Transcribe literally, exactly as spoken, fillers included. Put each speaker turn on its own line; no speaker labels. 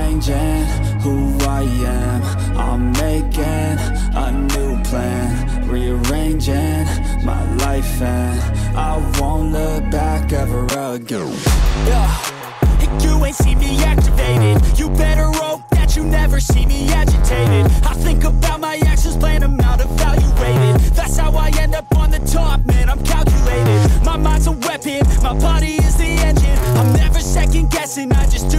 changing who I am. I'm making a new plan, rearranging my life, and I won't look back ever again.
Yeah. You ain't see me activated. You better hope that you never see me agitated. I think about my actions, plan them out, evaluated. That's how I end up on the top, man, I'm calculated. My mind's a weapon, my body is the engine. I'm never second guessing, I just do